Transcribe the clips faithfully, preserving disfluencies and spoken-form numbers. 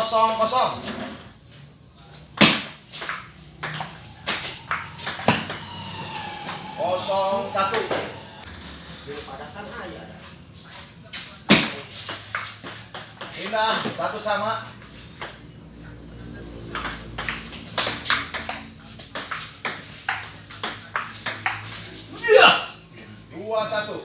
Kosong kosong. Kosong satu. Daripada sana ya. Pindah satu sama. Dua satu.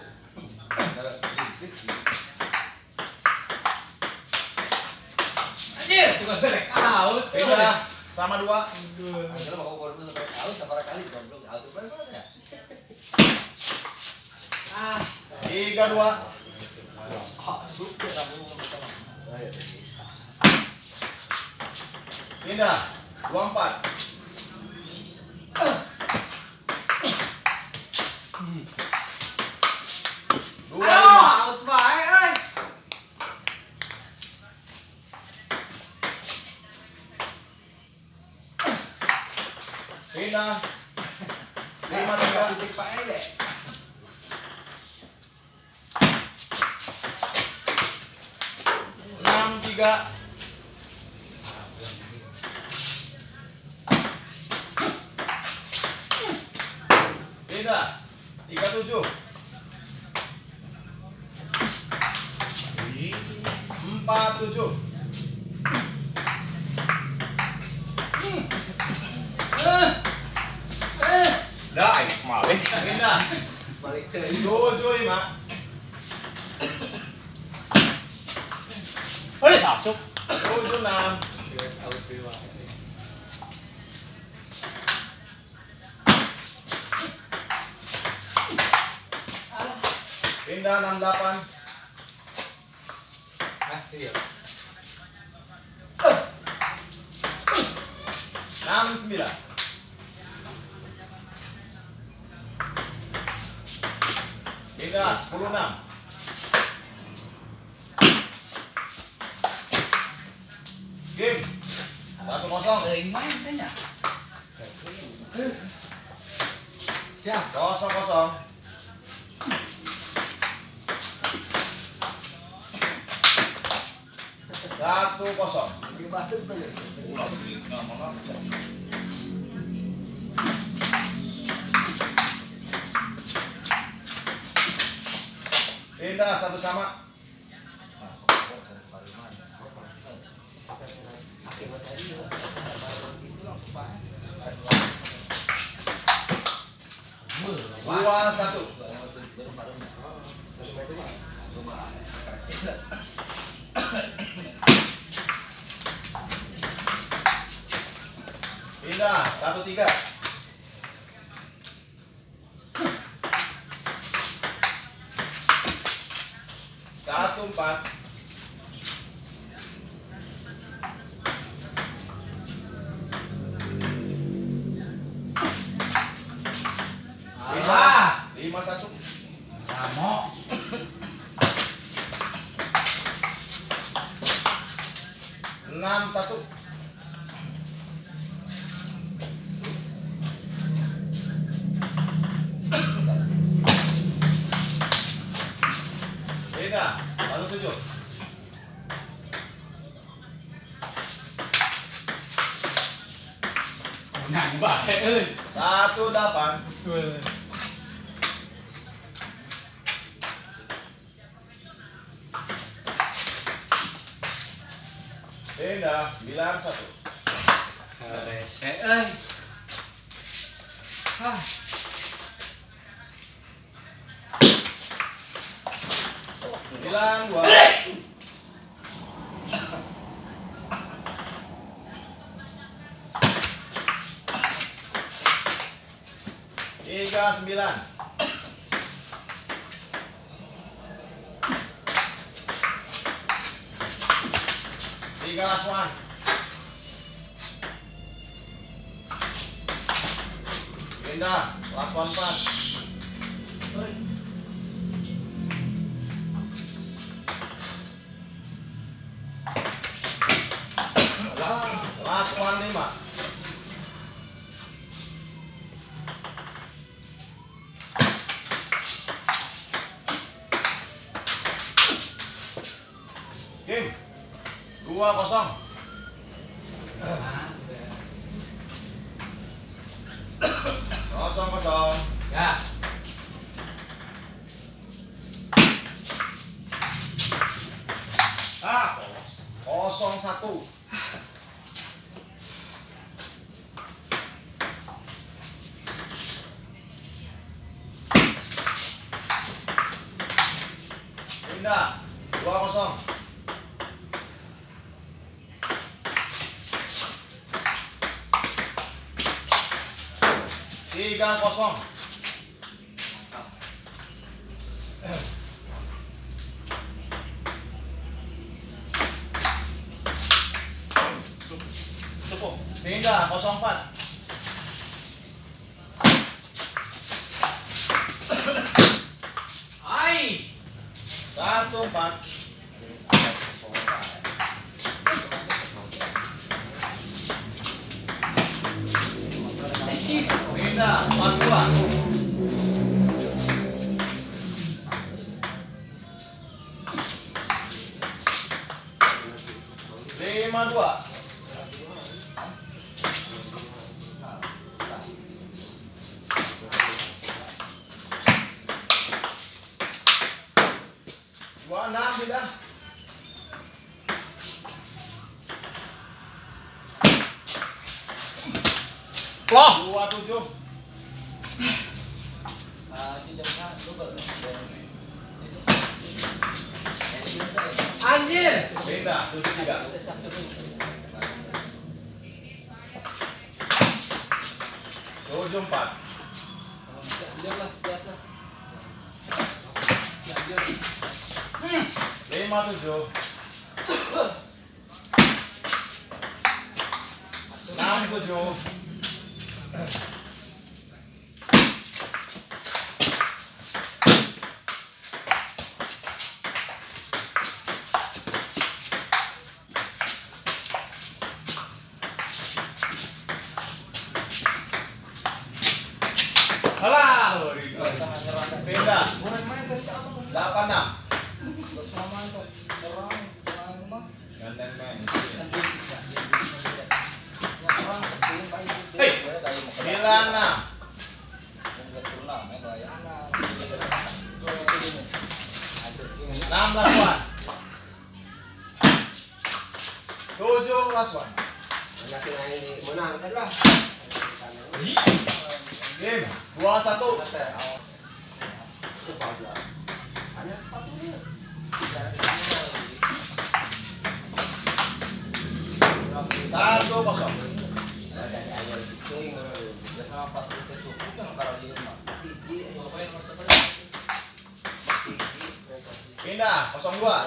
Anjir, cuma balik out. Pindah sama dua. Kalau mau korban untuk out sabar kali goblok out berapa ya? Ah, Tiga dua. ah, super kamu sama. Pindah dua empat. Dua lima. Out bae euy. Pindah lima tiga. Titik bae deh. Enam tiga. Pindah tiga tujuh. Empat tujuh. Dah, balik. Pindah Balik ke tujuh lima. Oi, masuk. Tujuh enam. out dewa. Pindah enam delapan. Ah, dia. Enam sembilan. Pindah sepuluh enam. Game satu kosong. Sering main tanya. Siap. Kosong kosong. Satu kosong. Di batu tuh. Pindah satu sama. Dua satu. Pindah satu tiga. Satu empat. Pindah lima satu. Kamu. Enam satu. Pindah satu tujuh. Nang bae euy. Satu delapan. Pindah sembilan satu. Rese euy. Hah. Sembilan dua. Tiga sembilan. Tiga last one. Pindah last one empat. Last one lima. Game dua kosong. kosong. Ya. Ah, kosong satu. Pindah, dua kosong. Tiga kosong. Pindah, kosong empat. Ai. Satu empat. Pindah, empat dua. Lima dua. Dua enam pindah. Wah. Dua tujuh. Anjir. Pindah, tujuh tiga. Tujuh empat. Hmm. Lima tujuh. Enam tujuh. Alah. Pindah. Delapan enam. Ganteng men. Sembilan enam. Enam lawan. Tujuh lawan. Game dua satu. Satu kosong. Pindah kosong dua.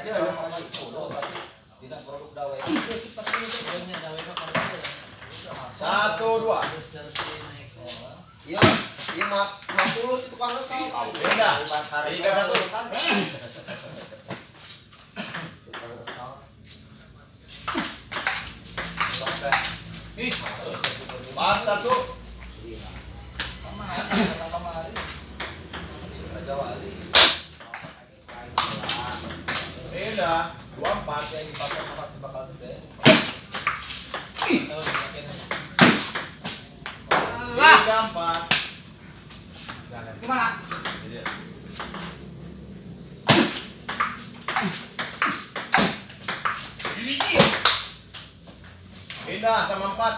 Satu dua. Iya, iya lima puluh itu kan lesau. Pindah. Tiga satu. Empat satu. Pindah. Dua empat. Tiga empat. Gimana? Pindah sama empat.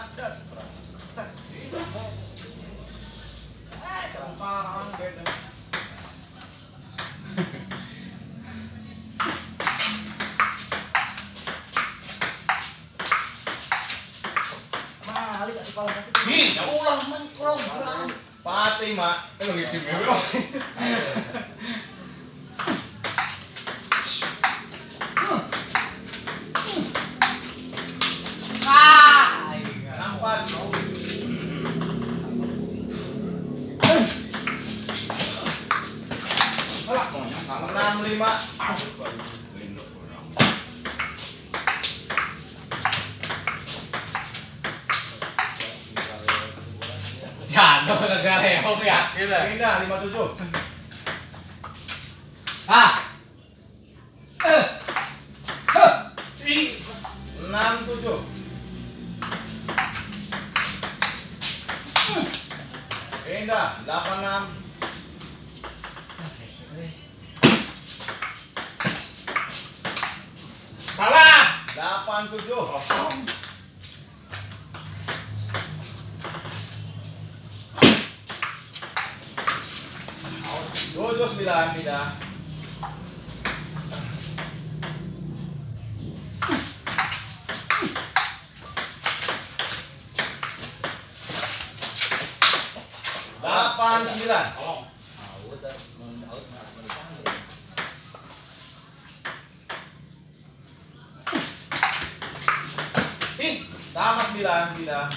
Ih, ya ulah men kurang. Empat lima. Eh ngicip ya bro. Ah. Empat. Enam lima. Jano negara ya, ya. Pindah lima tujuh. Ah. Eh. Huh. Ih. Enam tujuh. Pindah. Delapan enam. Salah. Delapan tujuh. Tujuh sembilan. Pindah. Delapan sembilan. Out dah, non out mas menikah. Sama sembilan. Pindah.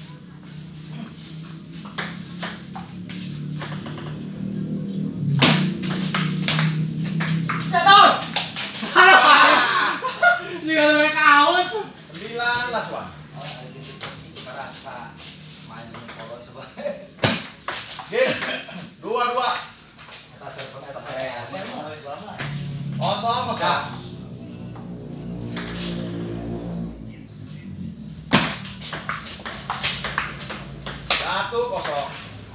Jatuh. Ini kan mereka out. Sembilan last one. Oh, ada di itu merasa main dengan polos sebagai Game. Dua dua. atas server atas saya. Lama. Kosong kosong. Satu kosong.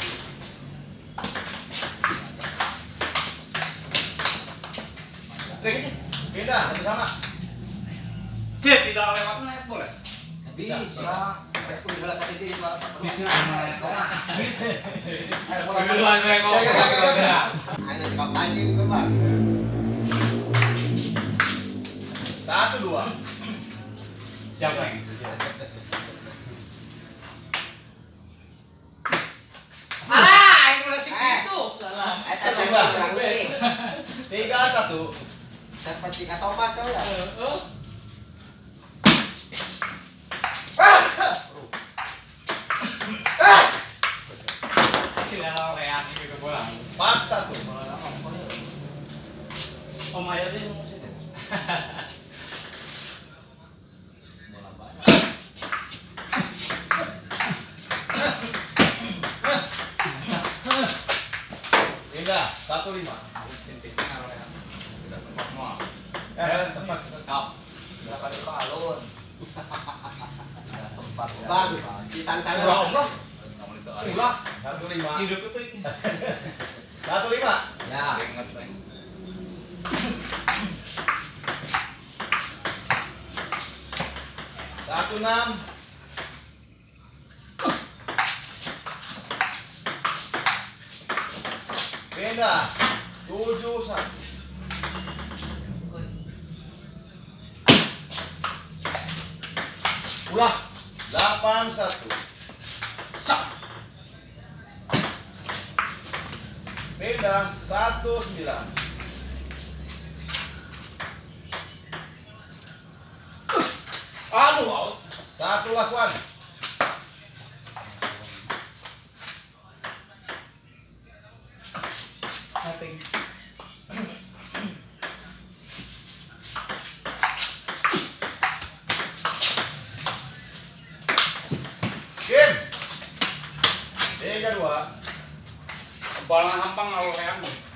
Trik. Pindah. Satu sama. Cek tidak lewat net boleh. Bisa. Saya pun di belakang itu itu apa? Cici. Ayo bola. Duluan mereka. Ayo cepat anjing tuh, Bang. Satu dua. Siapa yang itu? Ah, yang masih gitu. Salah. Eh, saya Coba. kurang nih. Tiga satu. Seperti kata Thomas ya. Gila reaksi ke bola. Empat satu. Oh, Maya dia mau sih. Pindah. Satu lima. Eh, tempat. Berapa di balon? Tempat Bang, ditantang Ya Allah. Ulah. Satu lima. Hidup itu. Satu lima. Ya, ingat saya. Satu enam. Pindah. Tujuh satu. Ulah. Delapan satu. Sak. Pindah. Satu sembilan. Aduh, out. Satu last one. Nothing. Game. Tiga dua. Balang hampang awal kayak